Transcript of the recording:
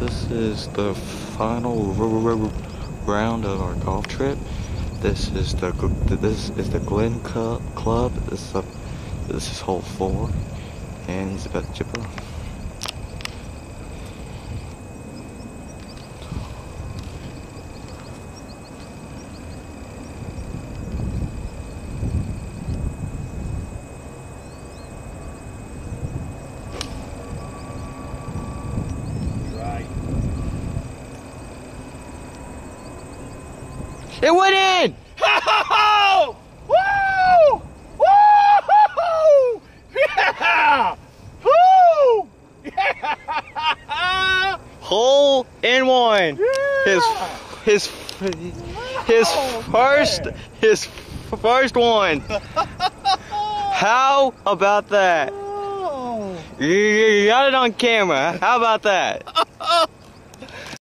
this is the final round of our golf trip. This is the Glen Club. This is hole 4, and it's about to chip off. It went in! Oh! Woo! Woo! Yeah! Woo! Yeah! Hole in one. Yeah! His first one. How about that? Oh! You got it on camera. How about that?